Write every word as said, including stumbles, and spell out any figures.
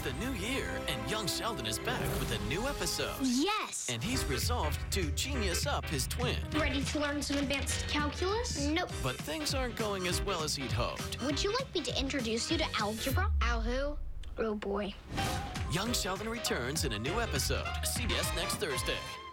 the new year, and young Sheldon is back with a new episode. Yes! And he's resolved to genius up his twin. Ready to learn some advanced calculus? Nope. But things aren't going as well as he'd hoped. Would you like me to introduce you to algebra? Al who? Oh boy. Young Sheldon returns in a new episode. C B S next Thursday.